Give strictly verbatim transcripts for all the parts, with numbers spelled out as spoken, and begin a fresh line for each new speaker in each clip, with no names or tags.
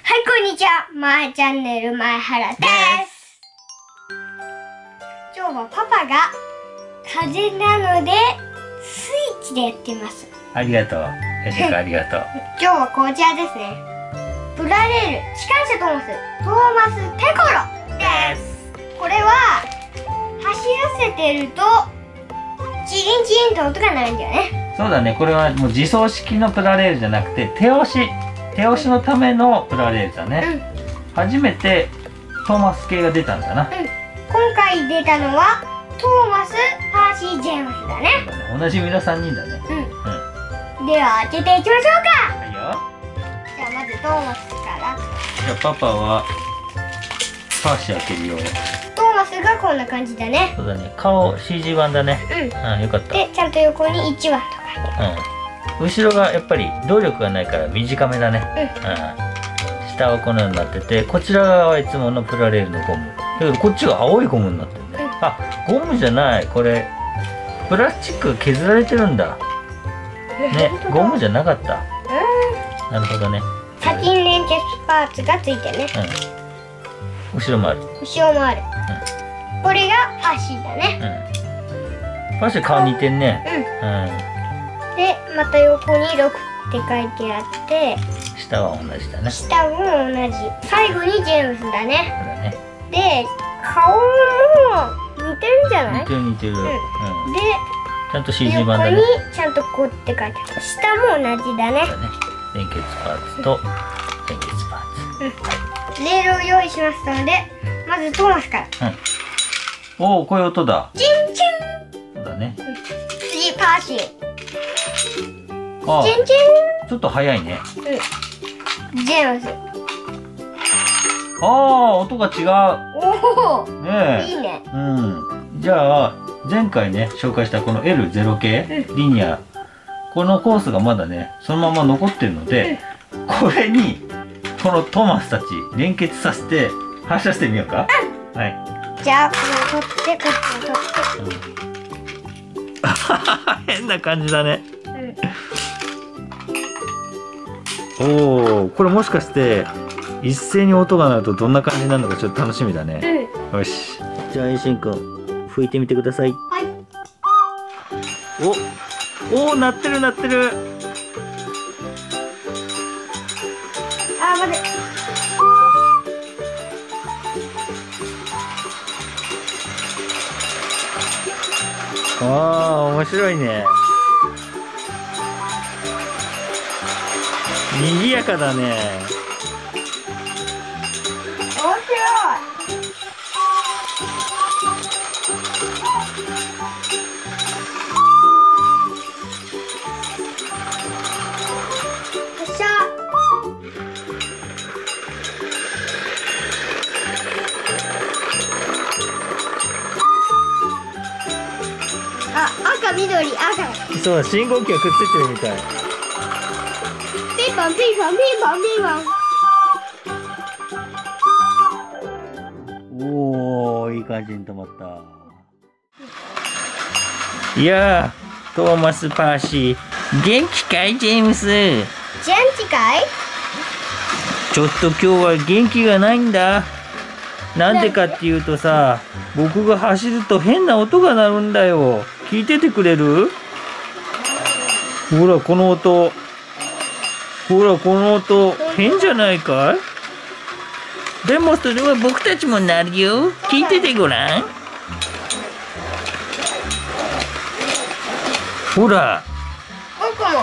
はい、こんにちは。まーチャンネル前原です。今日はパパが風邪なのでスイッチでやってます。
ありがとう。よしこありがとう。
今日はこちらですね。プラレール機関車トーマストーマステコロです。これは走らせてるとチリンチリンと音が鳴るんだよね。
そうだね。これはもう自走式のプラレールじゃなくて手押し手押しのためのプラレールだね。うん、初めてトーマス系が出たんだな。うん、
今回出たのはトーマスパーシー・ジェームスだね。
そうだね。同じ皆さんにんだね。うん。
うん、では開けていきましょうか。
はいよ。
じゃあまずトーマスから。
じゃあパパはパーシー開けるよ。
トーマスがこんな感じだね。
そうだね。顔 シージー 版だね。うん。うん、よかった。
でちゃんと横にいちばんとか。
うん。後ろがやっぱり動力がないから短めだね。うん。うん、下はこのようになってて、こちら側はいつものプラレールのゴム。だけどこっちが青いゴムになってるね。うん、あ、ゴムじゃない。これプラスチック削られてるんだ。ね、ゴムじゃなかった。うん。なるほどね。
先に連結パーツがついてね。
うん。後ろもある。
後ろもある。うん。これがパーシーだね。
うん。パーシー顔似てんね。うん。うん。
でまた横にろくって書いてあって
下は同じだね。
下も同じ。最後にジェームスだね。
そうだね。
で顔も似てるんじゃない？
似てる似てる。うん。でちゃんと シージー
横
版だね。
にちゃんとこうって書いてある。下も同じだね。
そうだね。連結パーツと連結パーツ。
うん。レールを用意しましたのでまずトーマスから。
うん。おお、こういう音だ。
チンチン。
そうだね。
次パーシー。
ああ、
チンチン。
ちょっと早いね。
うん。ジェームス。
ああ、音が違う。
おお。
ねえ。
いいね。
うん。じゃあ前回ね紹介したこの エルゼロ 系、うん、リニア、このコースがまだねそのまま残ってるので、うん、これにこのトーマスたち連結させて発射してみようか。うん、はい。じゃあこれを取ってこっちを取って。うん、変な感じだね。おお、これもしかして一斉に音が鳴るとどんな感じになるのかちょっと楽しみだね。うん、よし。じゃあエイシンくん吹いてみてください。はい。お、おー、鳴ってる鳴ってる。
あー、待て。
ああ、面白いね。賑やかだね。
面白い。発射。あ、赤緑赤。
そう、信号機がくっついてるみたい。
ピンポンピンポンピンポンピン
ポン。おお、いい感じに止まった。いやー、トーマス・パーシー、元気かいジェームス？元
気かい？
ちょっと今日は元気がないんだ。なんでかっていうとさ、僕が走ると変な音が鳴るんだよ。聞いててくれる？ほらこの音。ほらこの音変じゃないかい？でもそれは僕たちも鳴るよ。聞いててごらん。ほら。
僕も。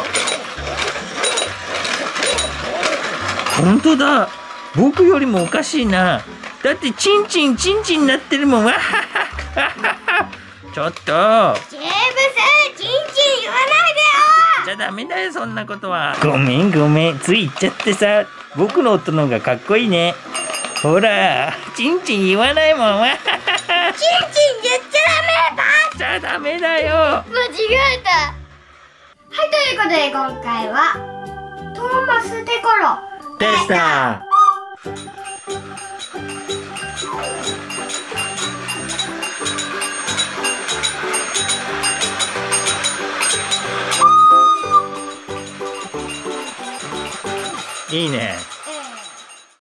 本当だ。僕よりもおかしいな。だってチンチンチンチンなってるもん。わはは。ちょっと。
ジェームス、チンチン言わないでよ。
じゃダメだよそんなことは。ごめんごめん、つい言っちゃってさ。僕の音の方がかっこいいね。ほら、チンチン言わないもん。わはは。チンチン
言っちゃダメ。
じゃダメだよ。
間違えた。はい、ということで今回はトーマステコロ
でした。いいね。